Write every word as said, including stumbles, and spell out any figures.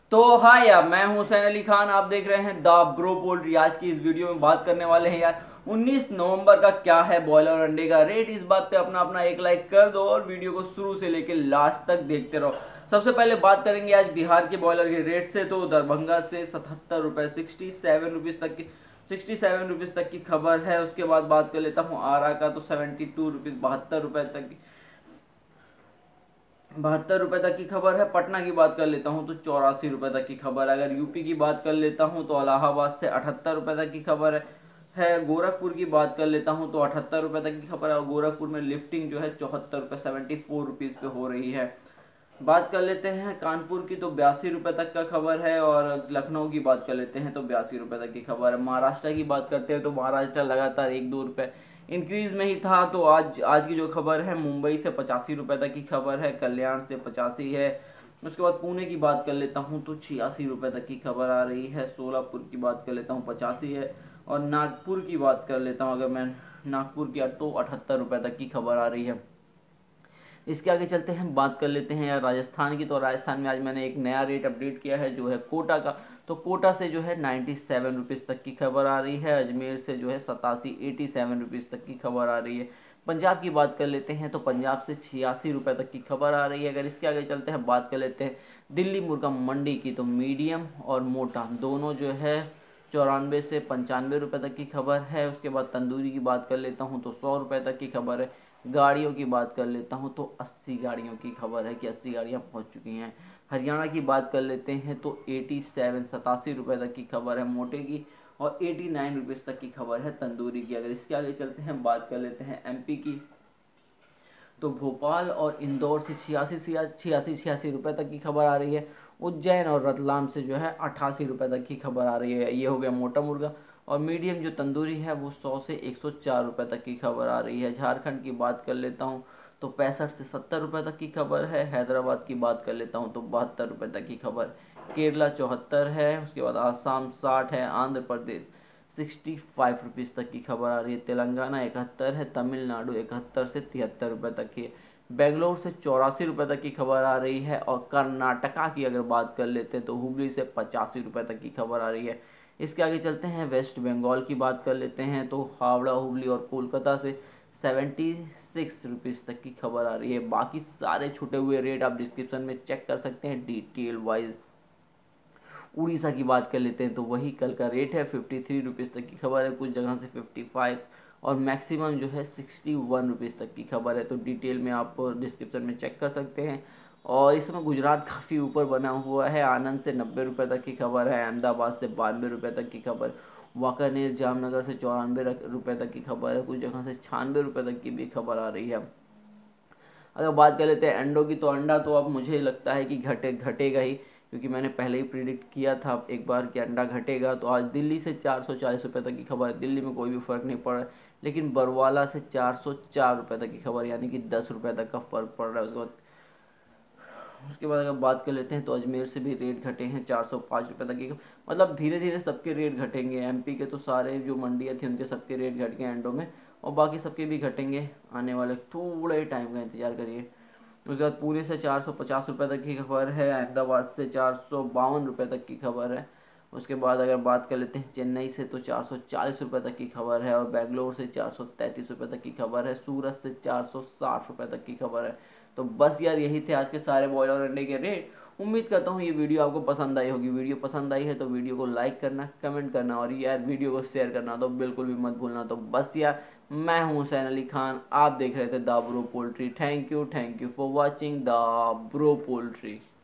तो हाय यार, मैं हूं हुसैन अली खान। आप देख रहे हैं द ब्रो पोल्ट्री। आज की इस वीडियो में बात करने वाले हैं यार उन्नीस नवंबर का क्या है बॉयलर और अंडे का रेट। इस बात पे अपना अपना एक लाइक कर दो और वीडियो को शुरू से लेकर लास्ट तक देखते रहो। सबसे पहले बात करेंगे आज बिहार के बॉयलर के रेट से। तो दरभंगा से सतहत्तर रुपए सिक्सटी सेवन रुपीज तक की सिक्सटी सेवन रुपीज तक की खबर है। उसके बाद बात कर लेता हूँ आरा का, तो सेवेंटी टू रुपीज बहत्तर रुपए तक की बहत्तर रुपए तक की खबर है। पटना की बात कर लेता हूँ तो चौरासी रुपए तक की खबर है। अगर यूपी की बात कर लेता हूँ तो इलाहाबाद से अठहत्तर रुपए तक की खबर है है गोरखपुर की बात कर लेता हूँ तो अठहत्तर रुपए तक की खबर है। और गोरखपुर में लिफ्टिंग जो है चौहत्तर रुपए सेवेंटी फोर रुपीज पे हो रही है। बात कर लेते हैं कानपुर की, तो बयासी रुपए तक का खबर है। और लखनऊ की बात कर लेते हैं तो बयासी रुपए तक की खबर है। महाराष्ट्र की बात करते हैं तो महाराष्ट्र लगातार एक दो रुपए इंक्रीज में ही था। तो आज आज की जो खबर है, मुंबई से पचासी रुपए तक की खबर है, कल्याण से पचासी है। उसके बाद पुणे की बात कर लेता हूँ तो छियासी रुपए तक की खबर आ रही है। सोलापुर की बात कर लेता हूँ पचासी है। और नागपुर की बात कर लेता हूँ अगर मैं नागपुर की, तो अठहत्तर रुपए तक की खबर आ रही है। इसके आगे चलते हैं, बात कर लेते हैं यार राजस्थान की। तो राजस्थान में आज मैंने एक नया रेट अपडेट किया है जो है कोटा का। तो कोटा से जो है नाइन्टी सेवन रुपीज़ तक की खबर आ रही है। अजमेर से जो है सतासी एटी सेवन रुपीज़ तक की खबर आ रही है। पंजाब की बात कर लेते हैं तो पंजाब से छियासी रुपये तक की खबर आ रही है। अगर इसके आगे चलते हैं, बात कर लेते हैं दिल्ली मुर्गा मंडी की, तो मीडियम और मोटा दोनों जो है चौरानवे से पंचानवे रुपये तक की खबर है। उसके बाद तंदूरी की बात कर लेता हूँ तो सौ रुपये तक की खबर है। गाड़ियों की बात कर लेता हूँ तो अस्सी गाड़ियों की खबर है कि अस्सी गाड़ियाँ पहुँच चुकी हैं। हरियाणा की बात कर लेते हैं तो एटी सेवन सतासी रुपये तक की खबर है मोटे की। और एटी नाइन रुपीज़ तक की खबर है तंदूरी की। अगर इसके आगे चलते हैं, बात कर लेते हैं एमपी की, तो भोपाल और इंदौर से छियासी छियासी छियासी रुपये तक की खबर आ रही है। उज्जैन और रतलाम से जो है अट्ठासी रुपये तक की खबर आ रही है। ये हो गया मोटा मुर्गा। और मीडियम जो तंदूरी है वो सौ से एक सौ चार रुपये तक की खबर आ रही है। झारखंड की बात कर लेता हूँ तो पैंसठ से सत्तर रुपये तक की खबर है। हैदराबाद की बात कर लेता हूँ तो बहत्तर रुपये तक की खबर। केरला चौहत्तर है। उसके बाद आसाम साठ है। Andhra Pradesh sixty five rupees तक की खबर आ रही है। तेलंगाना इकहत्तर है। तमिलनाडु इकहत्तर से तिहत्तर रुपये तक की है। बेंगलोर से चौरासी रुपये तक की खबर आ रही है। और कर्नाटका की अगर बात कर लेते हैं तो हुबली से पचासी रुपये तक की खबर आ रही है। इसके आगे चलते हैं, वेस्ट बंगाल की बात कर लेते हैं तो हावड़ा, हुबली और कोलकाता से सेवेंटी सिक्स रुपीज़ तक की खबर आ रही है। बाकी सारे छूटे हुए रेट आप डिस्क्रिप्शन में चेक कर सकते हैं डिटेल वाइज। उड़ीसा की बात कर लेते हैं तो वही कल का रेट है, फिफ्टी थ्री रुपीज़ तक की खबर है, कुछ जगह से फिफ्टी फाइव और मैक्सिमम जो है सिक्सटी वन रुपीज़ तक की खबर है। तो डिटेल में आप डिस्क्रिप्शन में चेक कर सकते हैं। और इस समय गुजरात काफ़ी ऊपर बना हुआ है। आनंद से नब्बे रुपये तक की खबर है। अहमदाबाद से बानवे रुपये तक की खबर। वाकानेर जामनगर से चौरानवे रुपये तक की खबर है। कुछ जगह से छियानवे रुपये तक की भी खबर आ रही है। अगर बात कर लेते हैं अंडों की, तो अंडा तो अब मुझे लगता है कि घटे घटेगा ही, क्योंकि मैंने पहले ही प्रिडिक्ट किया था एक बार कि अंडा घटेगा। तो आज दिल्ली से चार सौ चालीस रुपये तक की खबर है। दिल्ली में कोई भी फ़र्क नहीं पड़ रहा है, लेकिन बरवाला से चार सौ चार रुपये तक की खबर, यानी कि दस रुपये तक का फ़र्क पड़ रहा है। उसके बाद उसके बाद अगर बात कर लेते हैं तो अजमेर से भी रेट घटे हैं चार सौ पाँच रुपये तक की। मतलब धीरे धीरे सबके रेट घटेंगे। एमपी के तो सारे जो मंडियाँ थी उनके सबके रेट घट गए एंडो में, और बाकी सबके भी घटेंगे आने वाले थोड़े टाइम का इंतजार करिए। उसके बाद पुणे से चार सौ पचास रुपये तक की खबर है। अहमदाबाद से चार सौ बावन रुपये तक की खबर है। उसके बाद अगर बात कर लेते हैं चेन्नई से, तो चार सौ चालीस रुपये तक की खबर है। और बेंगलोर से चार सौ तैंतीस रुपये तक की खबर है। सूरत से चार सौ साठ रुपये तक की खबर है। तो बस यार यही थे आज के सारे बॉयलर और अंडे के रेट। उम्मीद करता हूँ ये वीडियो आपको पसंद आई होगी। वीडियो पसंद आई है तो वीडियो को लाइक करना, कमेंट करना और यार वीडियो को शेयर करना तो बिल्कुल भी मत भूलना। तो बस यार, मैं हूँ हुसैन अली खान, आप देख रहे थे the bro poultry. Thank you thank you for watching the bro poultry.